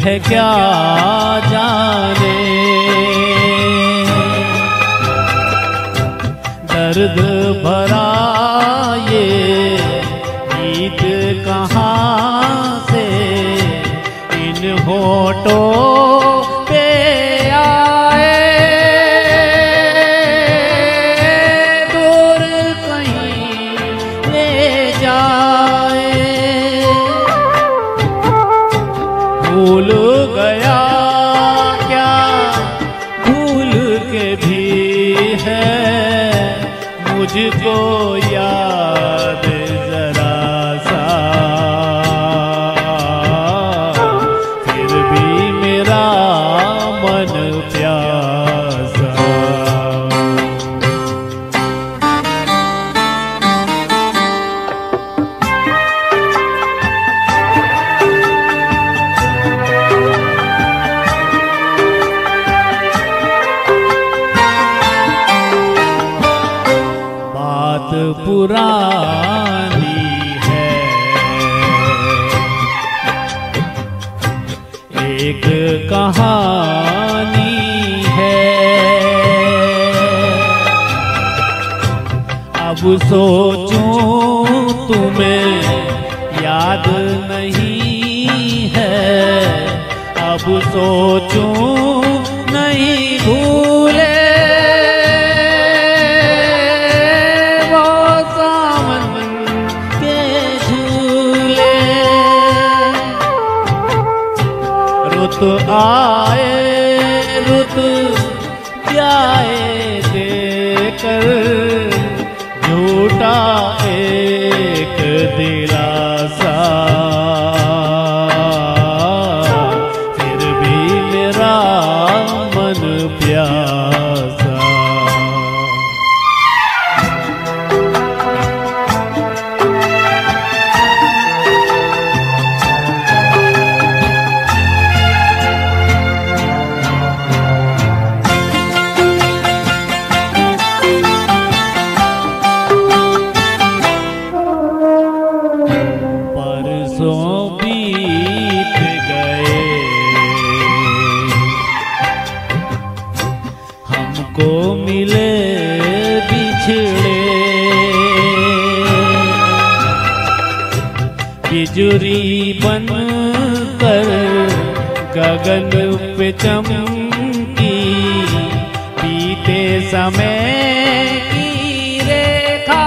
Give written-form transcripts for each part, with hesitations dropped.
है क्या जाने, दर्द भरा ये गीत कहाँ से इन होठों पे आए, दूर कहीं ले जाए। भूल गया क्या भूल के भी है मुझको याद जरा सा, फिर भी मेरा मन प्यासा। बात पुरानी है, एक कहानी है, अब सोचूं तुम्हें याद नहीं है, अब सोचूं नहीं भूले रुत आए रुत जाए देकर झूठा एक दिलासा, फिर भी मेरा मन प्यासा। बीत गए हमको मिले बिछड़े, बिजुरी बन कर गगन पे चमकी, बीते समय की रेखा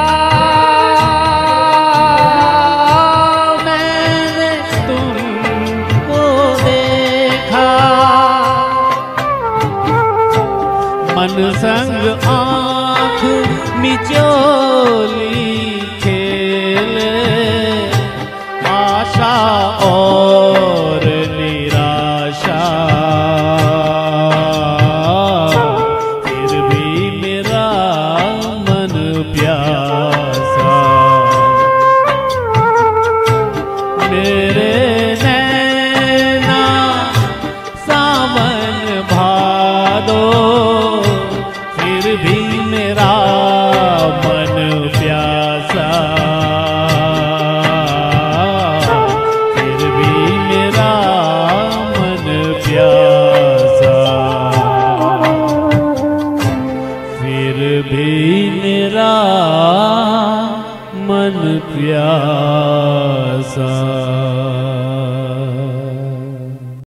मन संग आँख मिचोली खेले, आशा और निराशा, फिर भी मेरा मन प्यासा। मेरे नैना सावन भादो, फिर भी मेरा मन प्यासा, फिर भी मेरा मन प्यासा, फिर भी मेरा मन प्यासा।